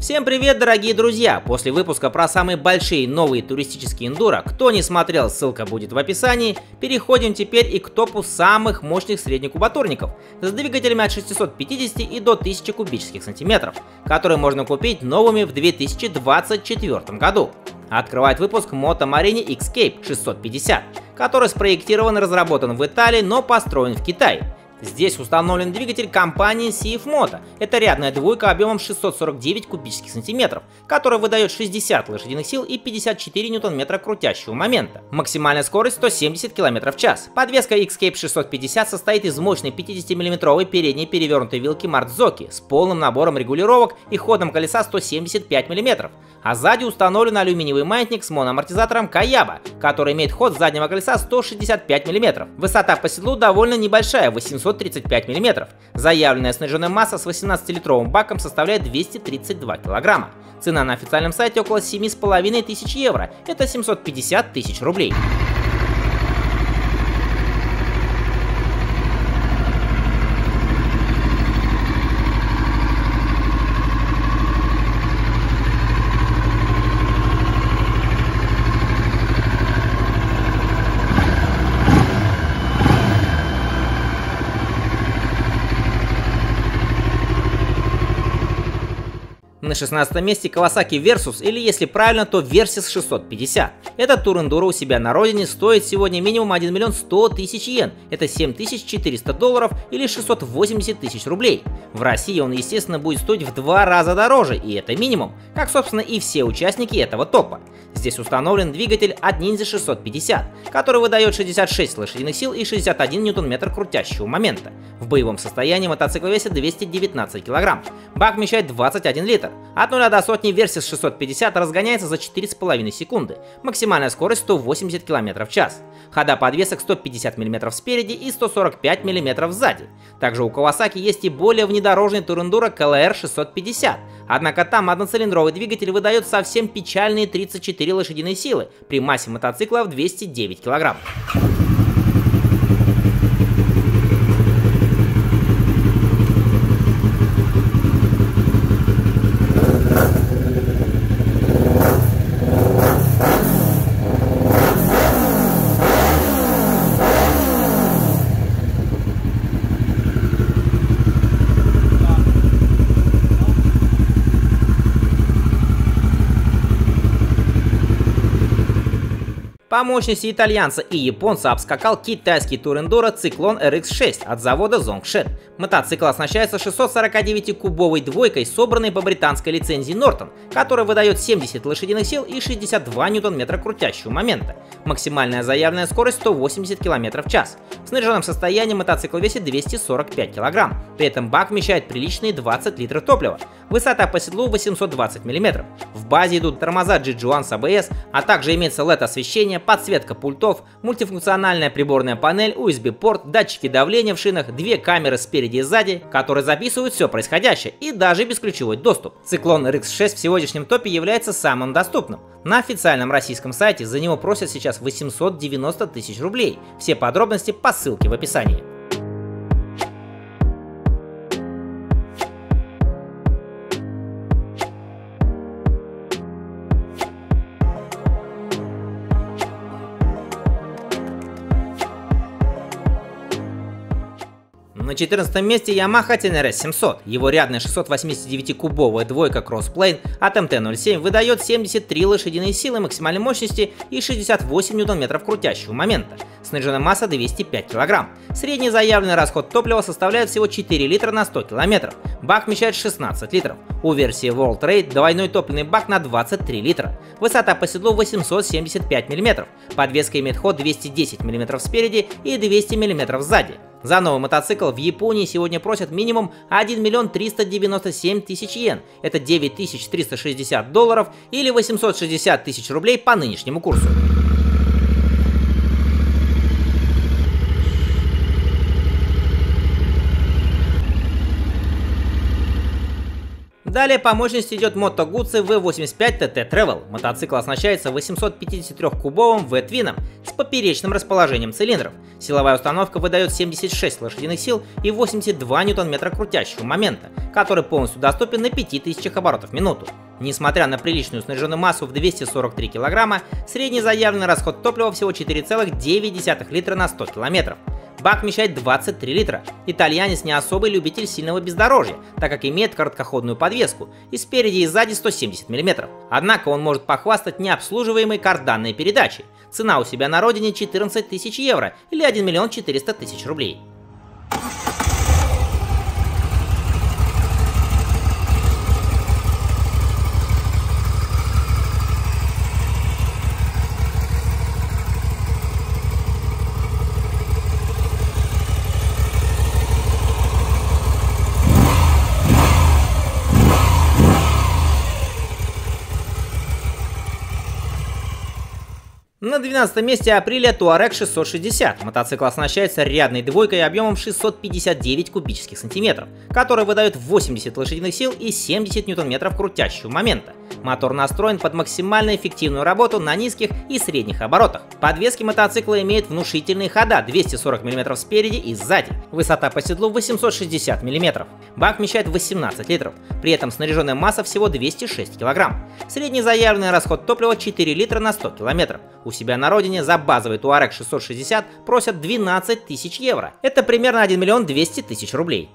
Всем привет, дорогие друзья! После выпуска про самые большие новые туристические эндуро, кто не смотрел, ссылка будет в описании, переходим теперь и к топу самых мощных среднекубатурников с двигателями от 650 и до 1000 кубических сантиметров, которые можно купить новыми в 2024 году. Открывает выпуск Moto Marine X-Cape 650, который спроектирован и разработан в Италии, но построен в Китае. Здесь установлен двигатель компании CF Moto. Это рядная двойка объемом 649 кубических сантиметров, которая выдает 60 лошадиных сил и 54 ньютон-метра крутящего момента. Максимальная скорость 170 км в час. Подвеска X-Cape 650 состоит из мощной 50-мм передней перевернутой вилки Marzocchi с полным набором регулировок и ходом колеса 175 мм. А сзади установлен алюминиевый маятник с моноамортизатором Kayaba, который имеет ход заднего колеса 165 мм. Высота по седлу довольно небольшая, 835 мм. Заявленная снаряженная масса с 18-литровым баком составляет 232 кг. Цена на официальном сайте около 7500 евро, это 750 тысяч рублей. На 16 месте Kawasaki Versys, или если правильно, то Versys 650. Этот тур-эндуро у себя на родине стоит сегодня минимум 1 миллион 100 тысяч йен, это 7400 долларов или 680 тысяч рублей. В России он, естественно, будет стоить в 2 раза дороже, и это минимум, как собственно и все участники этого топа. Здесь установлен двигатель от Ninja 650, который выдает 66 лошадиных сил и 61 ньютон-метр крутящего момента. В боевом состоянии мотоцикл весит 219 кг. Бак вмещает 21 литр. От 0 до сотни Versys 650 разгоняется за 4,5 секунды. Максимальная скорость 180 км в час. Хода подвесок 150 мм спереди и 145 мм сзади. Также у Kawasaki есть и более внедорожный тур-эндуро KLR 650. Однако там одноцилиндровый двигатель выдает совсем печальные 34 лошадиные силы при массе мотоцикла в 209 кг. По мощности итальянца и японца обскакал китайский тур-эндуро Циклон RX6 от завода Zongshed. Мотоцикл оснащается 649-кубовой двойкой, собранной по британской лицензии Norton, которая выдает 70 лошадиных сил и 62 ньютон-метра крутящего момента. Максимальная заявленная скорость 180 км в час. В снаряженном состоянии мотоцикл весит 245 кг. При этом бак вмещает приличные 20 литров топлива. Высота по седлу 820 мм. В базе идут тормоза G1 с ABS, а также имеется LED-освещение, подсветка пультов, мультифункциональная приборная панель, USB-порт, датчики давления в шинах, 2 камеры спереди и сзади, которые записывают все происходящее, и даже бесключевой доступ. Циклон RX6 в сегодняшнем топе является самым доступным. На официальном российском сайте за него просят сейчас 890 тысяч рублей. Все подробности по ссылке в описании. На 14 месте Yamaha Tenere 700. Его рядная 689-кубовая двойка Crossplane от MT-07 выдает 73 лошадиные силы максимальной мощности и 68 ньютон-метров крутящего момента. Снаряженная масса 205 кг. Средний заявленный расход топлива составляет всего 4 литра на 100 км. Бак вмещает 16 литров. У версии World Trade двойной топливный бак на 23 литра. Высота по седлу 875 мм. Подвеска имеет ход 210 мм спереди и 200 мм сзади. За новый мотоцикл в Японии сегодня просят минимум 1 миллион 397 тысяч йен, это 9360 долларов или 860 тысяч рублей по нынешнему курсу. Далее по мощности идет Moto Guzzi V85 TT Travel. Мотоцикл оснащается 853-кубовым V-твином с поперечным расположением цилиндров. Силовая установка выдает 76 лошадиных сил и 82 ньютон-метра крутящего момента, который полностью доступен на 5000 оборотов в минуту. Несмотря на приличную снаряженную массу в 243 кг, средний заявленный расход топлива всего 4,9 литра на 100 км. Бак вмещает 23 литра. Итальянец не особый любитель сильного бездорожья, так как имеет короткоходную подвеску и спереди и сзади 170 мм. Однако он может похвастать необслуживаемой карданной передачей. Цена у себя на родине 14 тысяч евро или 1 миллион 400 тысяч рублей. На 12 месте Aprilia Touareg 660. Мотоцикл оснащается рядной двойкой объемом 659 кубических сантиметров, который выдает 80 лошадиных сил и 70 ньютон-метров крутящего момента. Мотор настроен под максимально эффективную работу на низких и средних оборотах. Подвески мотоцикла имеют внушительные хода 240 мм спереди и сзади. Высота по седлу 860 мм. Бак вмещает 18 литров. При этом снаряженная масса всего 206 кг. Средний заявленный расход топлива 4 литра на 100 км. У себя на родине за базовый Touareg 660 просят 12 тысяч евро. Это примерно 1 миллион 200 тысяч рублей.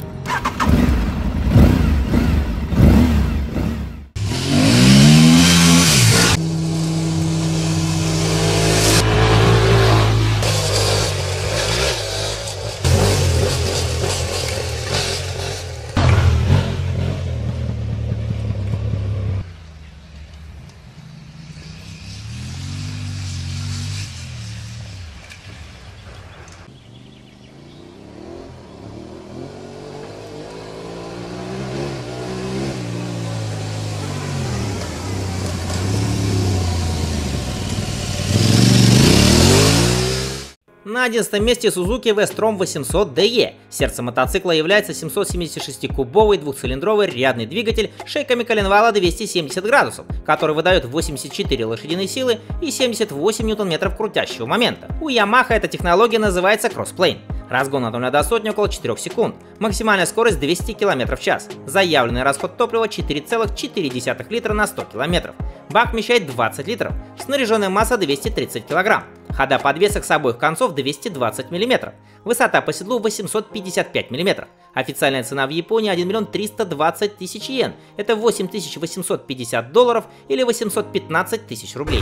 На 11 месте Suzuki V-Strom 800 DE. Сердцем мотоцикла является 776-кубовый двухцилиндровый рядный двигатель с шейками коленвала 270 градусов, который выдает 84 лошадиные силы и 78 ньютон-метров крутящего момента. У Yamaha эта технология называется Crossplane. Разгон от 0 до сотни около 4 секунд. Максимальная скорость 200 км в час. Заявленный расход топлива 4,4 литра на 100 км. Бак вмещает 20 литров. Снаряженная масса 230 кг. Хода подвесок с обоих концов 220 мм. Высота по седлу 855 мм. Официальная цена в Японии 1 миллион 320 тысяч йен. Это 8850 долларов или 815 тысяч рублей.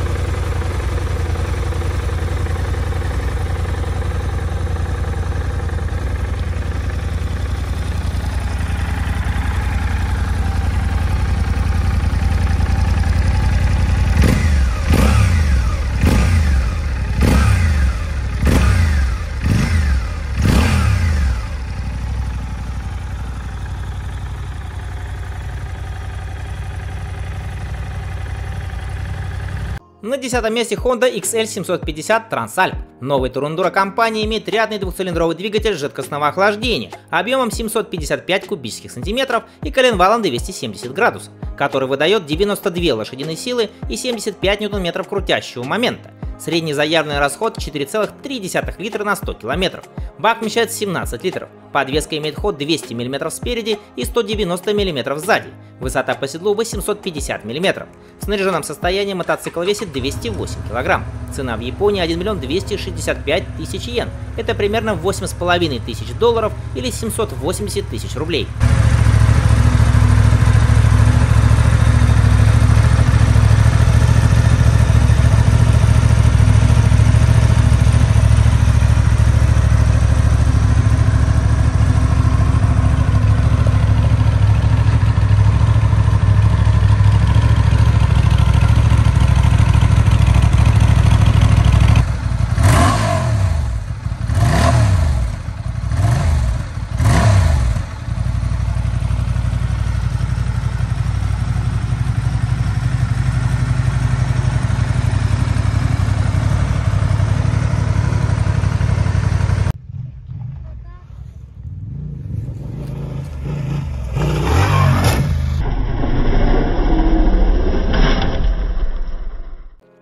На 10 месте Honda XL750 Transalp. Новый тур-эндуро компании имеет рядный двухцилиндровый двигатель жидкостного охлаждения объемом 755 кубических сантиметров и коленвалом 270 градусов, который выдает 92 лошадиные силы и 75 ньютон-метров крутящего момента. Средний заявленный расход 4,3 литра на 100 км. Бак вмещает 17 литров. Подвеска имеет ход 200 мм спереди и 190 мм сзади. Высота по седлу 850 мм. В снаряженном состоянии мотоцикл весит 208 кг. Цена в Японии 1 миллион 265 тысяч йен. Это примерно 8,5 тысяч долларов или 780 тысяч рублей.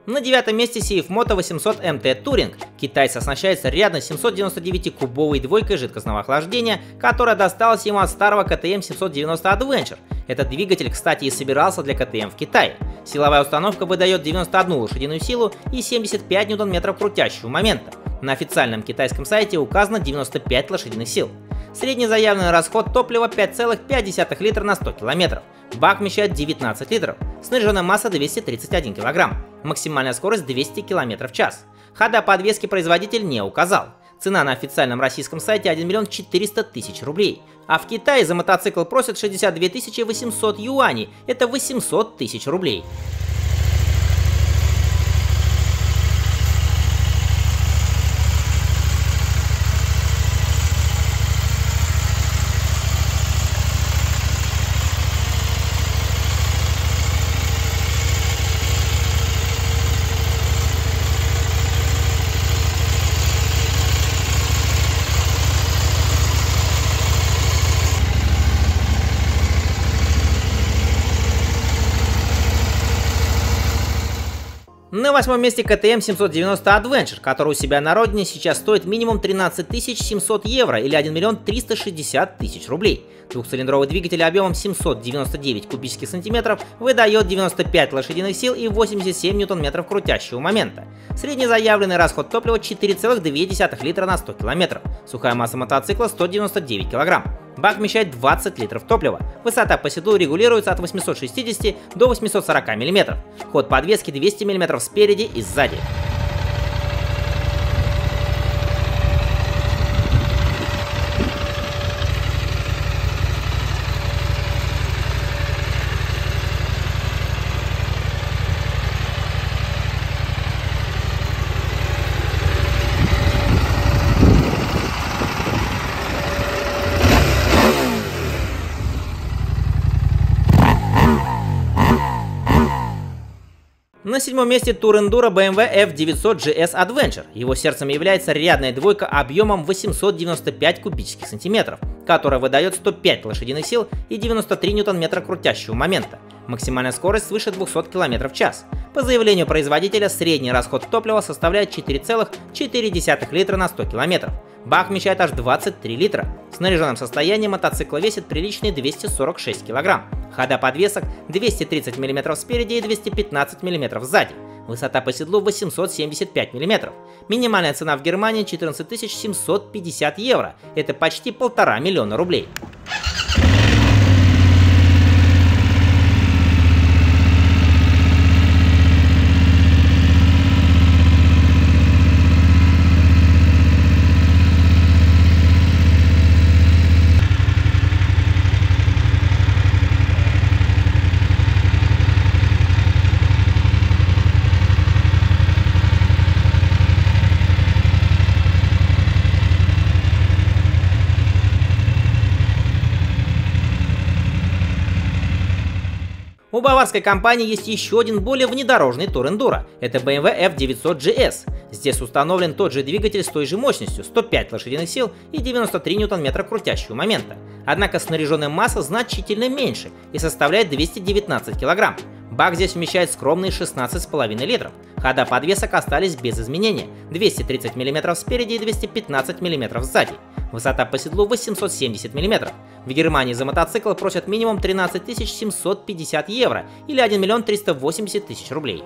На девятом месте CF Moto 800 MT Touring. Китайец оснащается рядной 799-кубовой двойкой жидкостного охлаждения, которая досталась ему от старого KTM 790 Adventure. Этот двигатель, кстати, и собирался для KTM в Китае. Силовая установка выдает 91 лошадиную силу и 75 ньютон-метров крутящего момента. На официальном китайском сайте указано 95 лошадиных сил. Средний заявленный расход топлива 5,5 литра на 100 км. Бак вмещает 19 литров. Снаряженная масса 231 кг. Максимальная скорость 200 км в час. Хода подвески производитель не указал. Цена на официальном российском сайте 1 миллион 400 тысяч рублей. А в Китае за мотоцикл просят 62 800 юаней. Это 800 тысяч рублей. На восьмом месте KTM 790 Adventure, который у себя на родине сейчас стоит минимум 13 700 евро или 1 миллион 360 тысяч рублей. Двухцилиндровый двигатель объемом 799 кубических сантиметров выдает 95 лошадиных сил и 87 ньютон-метров крутящего момента. Средний заявленный расход топлива 4,2 литра на 100 км. Сухая масса мотоцикла 199 кг. Бак вмещает 20 литров топлива. Высота по седлу регулируется от 860 до 840 мм. Ход подвески 200 мм спереди и сзади. На седьмом месте Tour Enduro BMW F900 GS Adventure. Его сердцем является рядная двойка объемом 895 кубических сантиметров, которая выдает 105 лошадиных сил и 93 ньютон-метра крутящего момента. Максимальная скорость свыше 200 км в час. По заявлению производителя, средний расход топлива составляет 4,4 литра на 100 км. Бак вмещает аж 23 литра. В снаряженном состоянии мотоцикл весит приличные 246 кг. Хода подвесок 230 мм спереди и 215 мм сзади. Высота по седлу 875 мм. Минимальная цена в Германии 14 750 евро. Это почти 1,5 миллиона рублей. У баварской компании есть еще один более внедорожный Tour Enduro. Это BMW F900 GS. Здесь установлен тот же двигатель с той же мощностью, 105 лошадиных сил и 93 ньютон-метра крутящего момента. Однако снаряженная масса значительно меньше и составляет 219 кг. Бак здесь вмещает скромные 16,5 литров. Хода подвесок остались без изменения. 230 мм спереди и 215 мм сзади. Высота по седлу 870 мм. В Германии за мотоцикл просят минимум 13 750 евро или 1 миллион 380 тысяч рублей.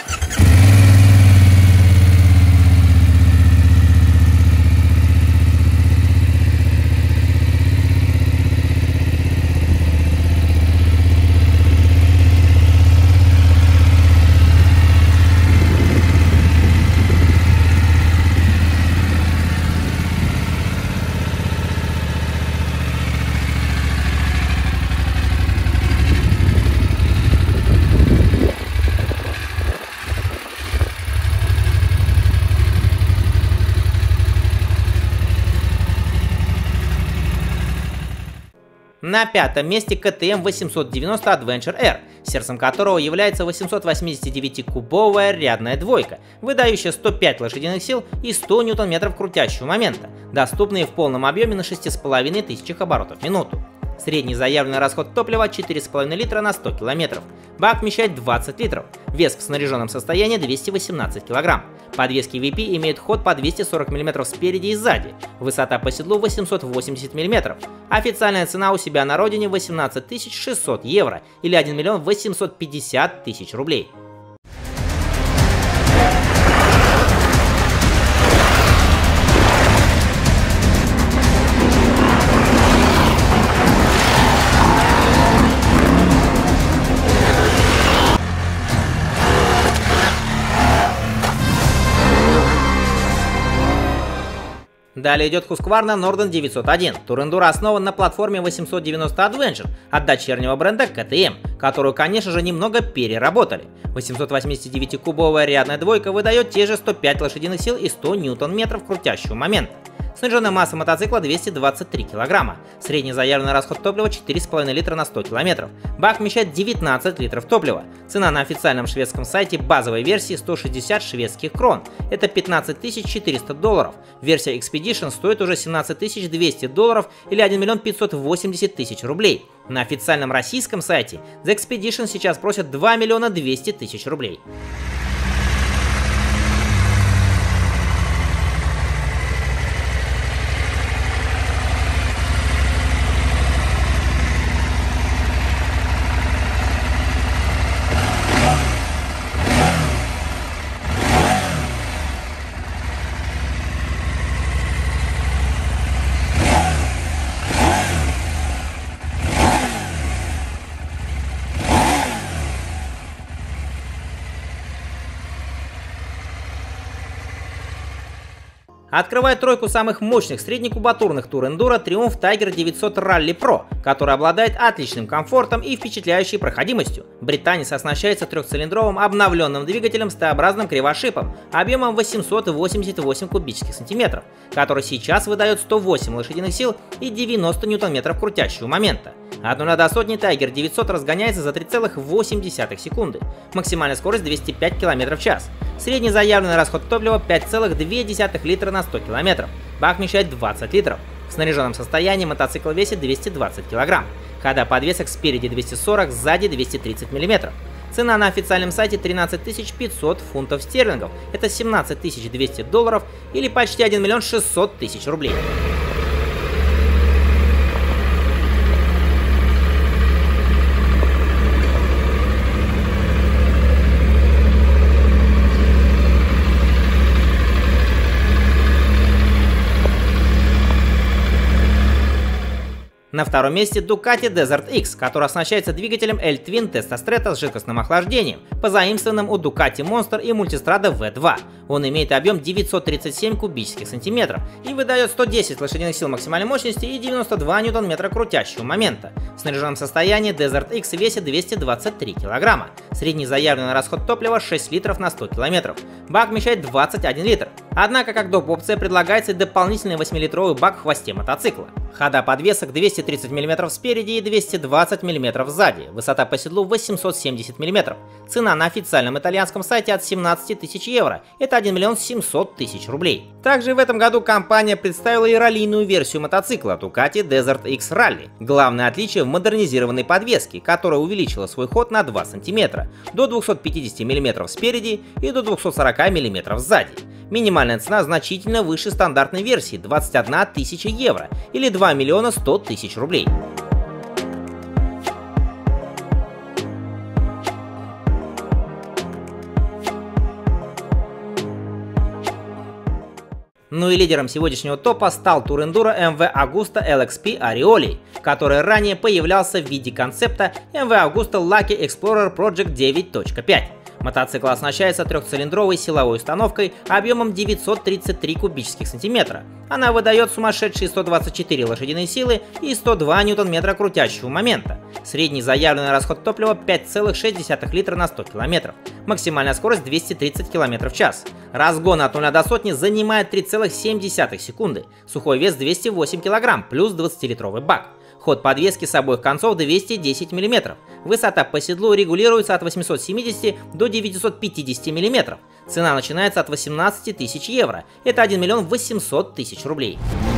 На пятом месте KTM 890 Adventure R, сердцем которого является 889-кубовая рядная двойка, выдающая 105 лошадиных сил и 100 ньютон-метров крутящего момента, доступные в полном объеме на 6500 оборотов в минуту. Средний заявленный расход топлива 4,5 литра на 100 км. Бак вмещает 20 литров. Вес в снаряженном состоянии 218 кг. Подвески VP имеют ход по 240 мм спереди и сзади. Высота по седлу 880 мм. Официальная цена у себя на родине 18 600 евро или 1 миллион 850 тысяч рублей. Далее идет Husqvarna Norden 901. Тур-эндуро основан на платформе 890 Adventure от дочернего бренда KTM, которую, конечно же, немного переработали. 889-кубовая рядная двойка выдает те же 105 лошадиных сил и 100 ньютон-метров крутящего момента. Снаряженная масса мотоцикла 223 кг. Средний заявленный расход топлива 4,5 литра на 100 км. Бак вмещает 19 литров топлива. Цена на официальном шведском сайте базовой версии 160 шведских крон. Это 15 400 долларов. Версия Expedition стоит уже 17 200 долларов или 1 миллион 580 тысяч рублей. На официальном российском сайте The Expedition сейчас просят 2 миллиона 200 тысяч рублей. Открывает тройку самых мощных среднекубатурных тур-эндуро Triumph Tiger 900 Rally Pro, который обладает отличным комфортом и впечатляющей проходимостью. Британец оснащается трехцилиндровым обновленным двигателем с Т-образным кривошипом объемом 888 кубических сантиметров, который сейчас выдает 108 лошадиных сил и 90 ньютон-метров крутящего момента. От 0 до сотни Tiger 900 разгоняется за 3,8 секунды. Максимальная скорость 205 км в час. Средний заявленный расход топлива 5,2 литра на 100 км. Бак вмещает 20 литров. В снаряженном состоянии мотоцикл весит 220 кг. Хода подвесок спереди 240, сзади 230 мм. Цена на официальном сайте 13 500 фунтов стерлингов. Это 17 200 долларов или почти 1 миллион 600 тысяч рублей. На втором месте Ducati Desert X, который оснащается двигателем L-Twin Testostretta с жидкостным охлаждением, позаимствованным у Ducati Monster и Multistrada V2. Он имеет объем 937 кубических сантиметров и выдает 110 лошадиных сил максимальной мощности и 92 ньютон-метра крутящего момента. В снаряженном состоянии Desert X весит 223 кг. Средний заявленный расход топлива 6 литров на 100 км. Бак вмещает 21 литр. Однако, как доп. Опция, предлагается дополнительный 8-литровый бак в хвосте мотоцикла. Хода подвесок 230 мм спереди и 220 мм сзади. Высота по седлу 870 мм. Цена на официальном итальянском сайте от 17 тысяч евро. Это 1 миллион 700 тысяч рублей. Также в этом году компания представила и раллийную версию мотоцикла Ducati Desert X Rally. Главное отличие в модернизированной подвеске, которая увеличила свой ход на 2 см, до 250 мм спереди и до 240 мм сзади. Минимальная цена значительно выше стандартной версии – 21 тысяча евро или 2 миллиона 100 тысяч рублей. Ну и лидером сегодняшнего топа стал тур-эндуро MV Agusta LXP Arioli, который ранее появлялся в виде концепта MV Agusta Lucky Explorer Project 9.5. Мотоцикл оснащается трехцилиндровой силовой установкой объемом 933 кубических сантиметра. Она выдает сумасшедшие 124 лошадиные силы и 102 ньютон-метра крутящего момента. Средний заявленный расход топлива 5,6 литра на 100 км. Максимальная скорость 230 км в час. Разгон от 0 до сотни занимает 3,7 секунды. Сухой вес 208 кг плюс 20-литровый бак. Ход подвески с обоих концов 210 мм. Высота по седлу регулируется от 870 до 950 мм. Цена начинается от 18 тысяч евро. Это 1 миллион 800 тысяч рублей.